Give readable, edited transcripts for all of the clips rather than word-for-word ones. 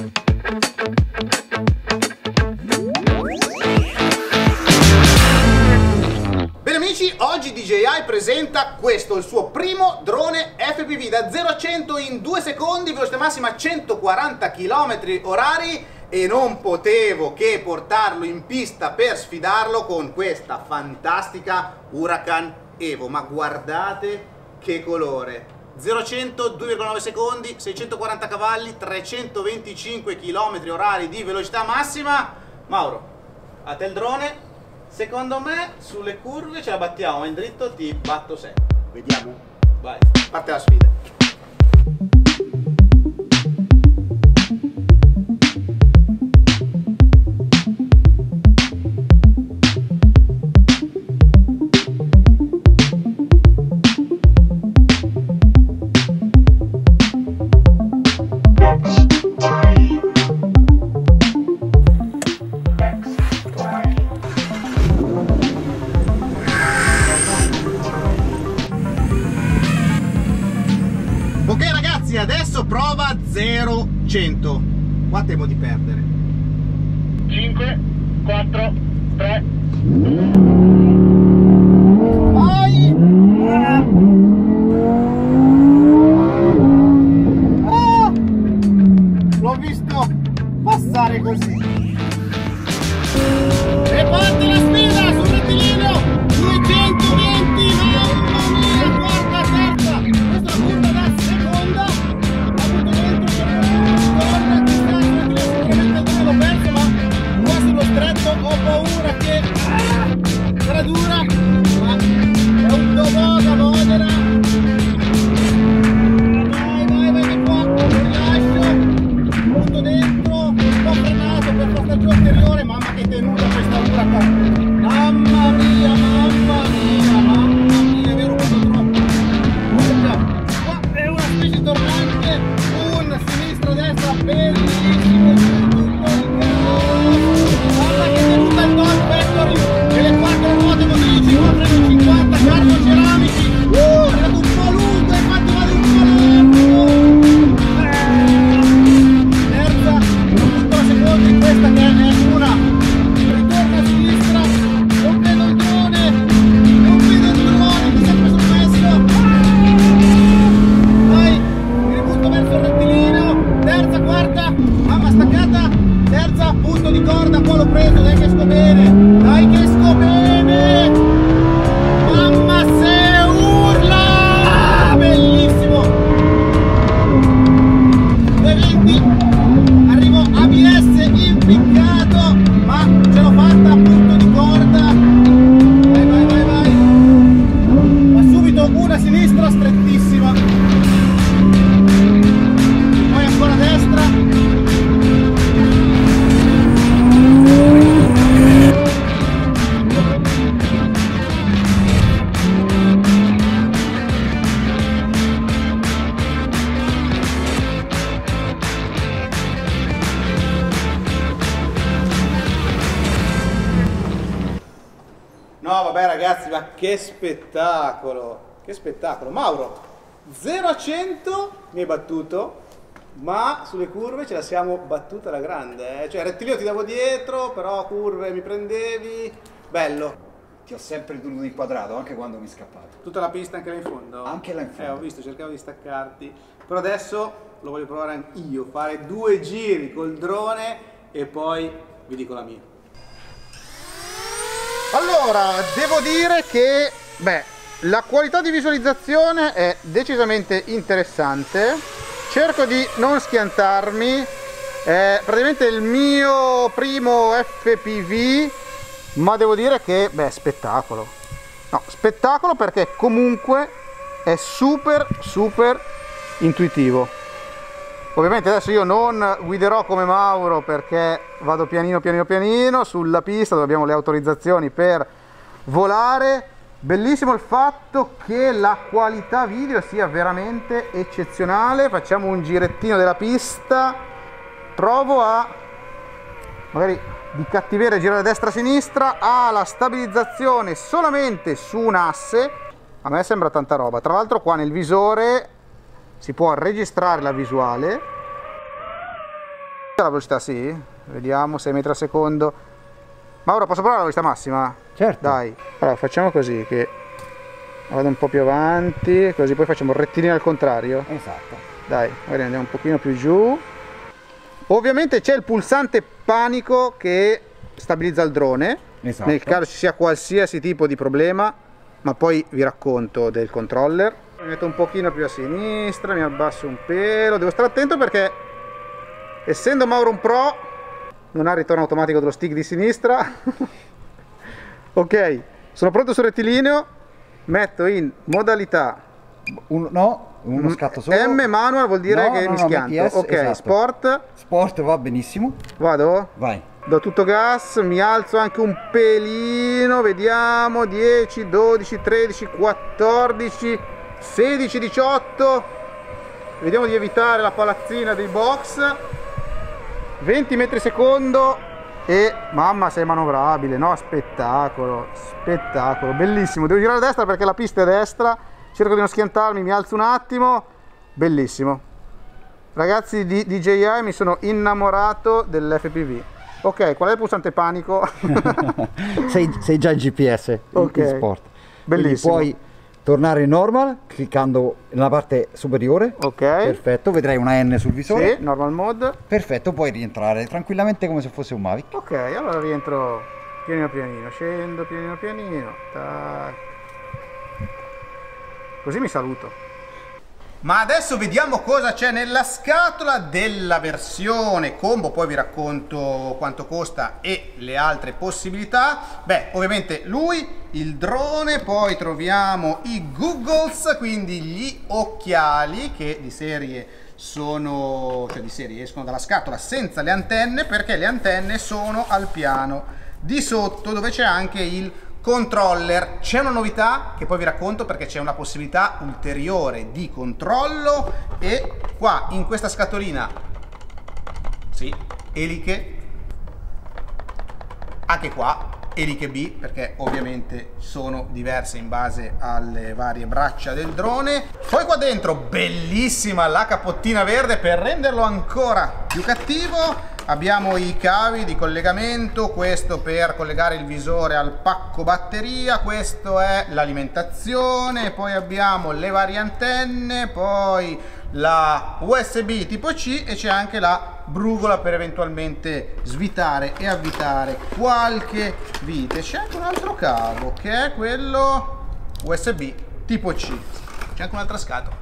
Bene amici, oggi DJI presenta questo, il suo primo drone FPV da 0 a 100 in 2 secondi, velocità massima 140 km/h, e non potevo che portarlo in pista per sfidarlo con questa fantastica Huracan Evo. Ma guardate che colore! 0 a 100, 2,9 secondi, 640 cavalli, 325 km/h di velocità massima. Mauro, a te il drone. Secondo me sulle curve ce la battiamo, ma in dritto ti batto sempre. Vediamo. Vai, parte la sfida. Ok ragazzi, adesso prova 0-100. Qua temo di perdere. 5, 4, 3. Vai! Ah! L'ho visto passare così. E parte la sfida sul rettilineo. 220, mamma mia, quarta, terza. Questa curva da seconda. Ha avuto dentro corda, ci sta, sicuramente l'ho perso, ma qua sullo stretto ho paura che sarà dura, ma è un toboga Modena. Vai che qua, non rilascio, punto dentro, un po' frenato per passaggio anteriore, mamma che tenuta questa Huracan. Mamma mia, è vero questo troppo. Qua è una specie di tornante, un sinistro-destra bellissimo, tutto il mamma che tenuta il Dodge Factory e le 4 ruote così, 5350 cargo ceramici. È andato un po' lungo, infatti vado un po' lento. Terza, tutta la seconda in questa che è una. Ritorno a sinistra, non vedo il drone, mi si è preso messo. Vai, mi ributto verso il rettilineo. Terza, quarta, mamma staccata. Terza, punto di corda, qua l'ho preso, dai che esco bene. Dai che esco bene. Mamma se urla! Bellissimo. 220, arrivo ABS impiccato, ma ce l'ho fatta, punto di corda. Vai. Ma subito una sinistra strettissima. Poi ancora destra. No vabbè ragazzi, ma che spettacolo, che spettacolo. Mauro, 0 a 100 mi hai battuto, ma sulle curve ce la siamo battuta alla grande, cioè rettilineo ti davo dietro, però curve mi prendevi, bello. Ti ho sempre tenuto inquadrato anche quando mi scappavi. Tutta la pista anche là in fondo? Anche là in fondo. Ho visto, cercavo di staccarti, però adesso lo voglio provare anch'io, fare 2 giri col drone e poi vi dico la mia. Allora, devo dire che, la qualità di visualizzazione è decisamente interessante. Cerco di non schiantarmi, è praticamente il mio primo FPV, ma devo dire che, spettacolo. No, spettacolo perché comunque è super intuitivo. Ovviamente adesso io non guiderò come Mauro perché vado pianino sulla pista dove abbiamo le autorizzazioni per volare. Bellissimo il fatto che la qualità video sia veramente eccezionale. Facciamo un girettino della pista, provo a magari di cattiveria girare destra sinistra. Ha la stabilizzazione solamente su un asse, a me sembra tanta roba. Tra l'altro qua nel visore si può registrare la visuale. La velocità sì, vediamo, 6 metri al secondo. Mauro, posso provare la velocità massima? Certo. Dai, allora facciamo così, che vado un po' più avanti, così poi facciamo il rettilineo al contrario. Esatto. Dai, magari andiamo un pochino più giù. Ovviamente c'è il pulsante panico che stabilizza il drone, Esatto. nel caso ci sia qualsiasi tipo di problema, ma poi vi racconto del controller. Mi metto un pochino più a sinistra, mi abbasso un pelo, devo stare attento perché essendo Mauro un pro non ha il ritorno automatico dello stick di sinistra. Ok, sono pronto sul rettilineo, metto in modalità uno scatto solo. M manual, vuol dire che mi schianto. MPS, ok, esatto. Sport, Va benissimo. vado? Vai. Do tutto gas, mi alzo anche un pelino, vediamo, 10, 12, 13, 14, 16, 18, vediamo di evitare la palazzina dei box, 20 metri secondo e mamma sei manovrabile, no? Spettacolo, spettacolo, bellissimo, devo girare a destra perché la pista è a destra, cerco di non schiantarmi, mi alzo un attimo, bellissimo. Ragazzi di DJI, mi sono innamorato dell'FPV. Ok, qual è il pulsante panico? sei già in GPS, Ok, in sport. bellissimo. Quindi puoi tornare in normal cliccando nella parte superiore. Ok. Perfetto, vedrai una N sul visore. Sì, normal mode. Perfetto, puoi rientrare tranquillamente come se fosse un Mavic. Ok, allora rientro pianino pianino, scendo pianino pianino. Tac. Così mi saluto. Ma adesso vediamo cosa c'è nella scatola della versione combo, poi vi racconto quanto costa e le altre possibilità. Beh, ovviamente lui, il drone, poi troviamo i goggles, quindi gli occhiali che di serie sono, cioè di serie escono dalla scatola senza le antenne, perché le antenne sono al piano di sotto dove c'è anche il controller. C'è una novità che poi vi racconto perché c'è una possibilità ulteriore di controllo e qua in questa scatolina, sì, eliche, anche qua eliche B perché ovviamente sono diverse in base alle varie braccia del drone. Poi qua dentro bellissima la capottina verde per renderlo ancora più cattivo. Abbiamo i cavi di collegamento, questo per collegare il visore al pacco batteria, questo è l'alimentazione, poi abbiamo le varie antenne, poi la USB tipo C e c'è anche la brugola per eventualmente svitare e avvitare qualche vite. C'è anche un altro cavo che è quello USB tipo C, c'è anche un'altra scatola.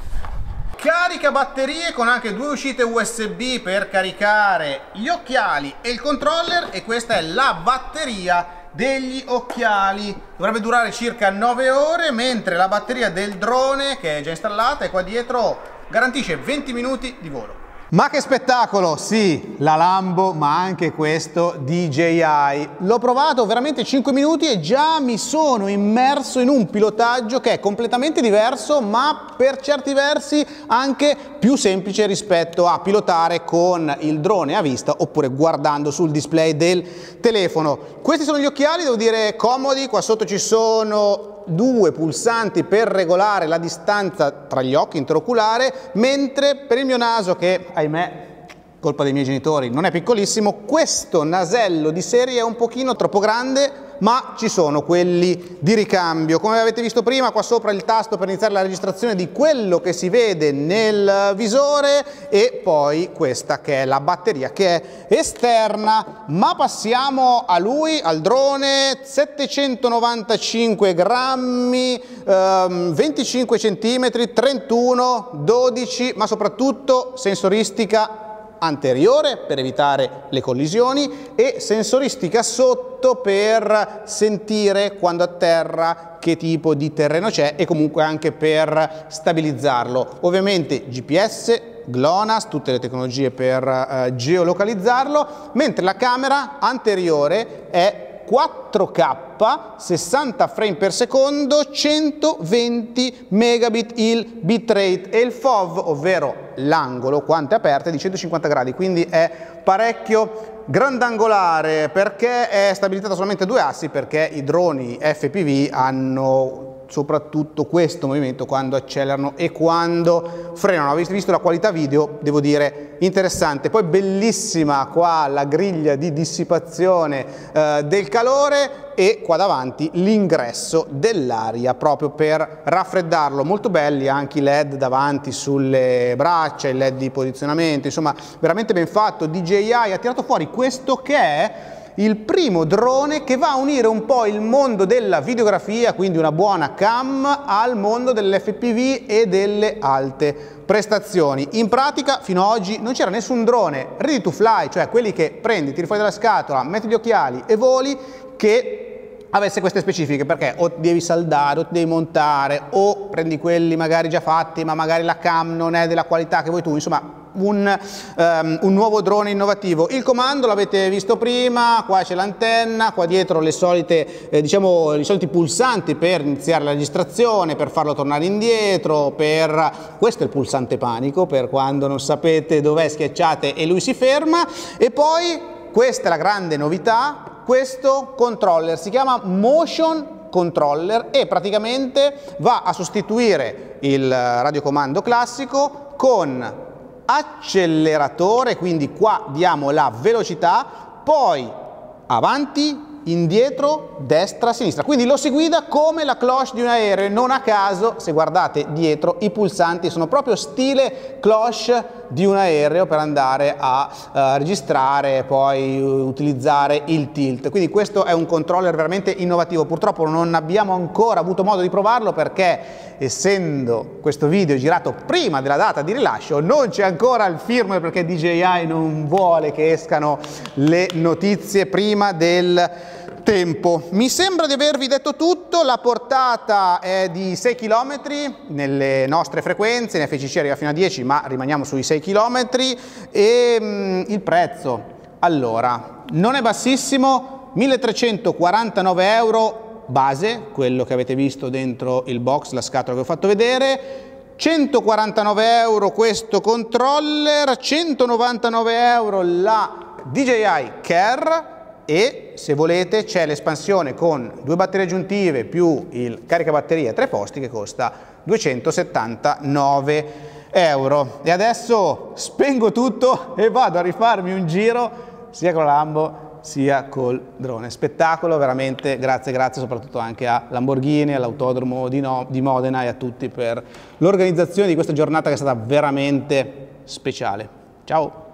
Carica batterie con anche due uscite USB per caricare gli occhiali e il controller, e questa è la batteria degli occhiali. Dovrebbe durare circa 9 ore, mentre la batteria del drone, che è già installata, è qua dietro, garantisce 20 minuti di volo. Ma che spettacolo! Sì, la Lambo, ma anche questo DJI. L'ho provato veramente 5 minuti e già mi sono immerso in un pilotaggio che è completamente diverso, ma per certi versi anche più semplice rispetto a pilotare con il drone a vista oppure guardando sul display del telefono. Questi sono gli occhiali, devo dire comodi, qua sotto ci sono due pulsanti per regolare la distanza tra gli occhi intraoculare, mentre per il mio naso, che ahimè colpa dei miei genitori non è piccolissimo, questo nasello di serie è un pochino troppo grande, ma ci sono quelli di ricambio. Come avete visto prima, qua sopra il tasto per iniziare la registrazione di quello che si vede nel visore, e poi questa che è la batteria che è esterna. Ma passiamo a lui, al drone, 795 grammi, 25 centimetri, 31, 12, ma soprattutto sensoristica anteriore per evitare le collisioni e sensoristica sotto per sentire quando atterra che tipo di terreno c'è e comunque anche per stabilizzarlo. Ovviamente GPS, GLONASS, tutte le tecnologie per geolocalizzarlo, mentre la camera anteriore è 4K, 60 frame per secondo, 120 megabit il bitrate, e il FOV, ovvero l'angolo quante aperte, di 150 gradi, quindi è parecchio grandangolare. Perché è stabilizzata solamente a due assi? Perché i droni FPV hanno soprattutto questo movimento quando accelerano e quando frenano. Avete visto la qualità video, devo dire interessante. Poi bellissima qua la griglia di dissipazione del calore, e qua davanti l'ingresso dell'aria proprio per raffreddarlo. Molto belli anche i LED davanti sulle braccia, il LED di posizionamento, insomma veramente ben fatto. DJI ha tirato fuori questo che è il primo drone che va a unire un po' il mondo della videografia, quindi una buona cam, al mondo dell'FPV e delle alte prestazioni. In pratica fino ad oggi non c'era nessun drone ready to fly, cioè quelli che prendi, tiri fuori dalla scatola, metti gli occhiali e voli, che avesse queste specifiche, perché o devi saldare o ti devi montare o prendi quelli magari già fatti ma magari la cam non è della qualità che vuoi tu, insomma un nuovo drone innovativo. Il comando l'avete visto prima, qua c'è l'antenna, qua dietro le solite diciamo i soliti pulsanti per iniziare la registrazione, per farlo tornare indietro, questo è il pulsante panico, per quando non sapete dov'è schiacciate e lui si ferma. E poi questa è la grande novità, questo controller si chiama Motion Controller e praticamente va a sostituire il radiocomando classico con acceleratore, quindi qua diamo la velocità, poi avanti, indietro, destra, sinistra, quindi lo si guida come la cloche di un aereo. E non a caso, se guardate dietro, i pulsanti sono proprio stile cloche di un aereo per andare a registrare e poi utilizzare il tilt. Quindi questo è un controller veramente innovativo. Purtroppo non abbiamo ancora avuto modo di provarlo perché, essendo questo video girato prima della data di rilascio, non c'è ancora il firmware, perché DJI non vuole che escano le notizie prima del tempo. Mi sembra di avervi detto tutto. La portata è di 6 km nelle nostre frequenze, in FCC arriva fino a 10, ma rimaniamo sui 6 km. E il prezzo, allora, non è bassissimo, 1349 euro base, quello che avete visto dentro il box, la scatola che ho fatto vedere, 149 euro questo controller, 199 euro la DJI Care, e se volete c'è l'espansione con 2 batterie aggiuntive più il caricabatterie a 3 posti che costa 279 euro. E adesso spengo tutto e vado a rifarmi un giro sia con la Lambo sia col drone. Spettacolo veramente, grazie soprattutto anche a Lamborghini, all'Autodromo di Modena e a tutti per l'organizzazione di questa giornata che è stata veramente speciale. Ciao!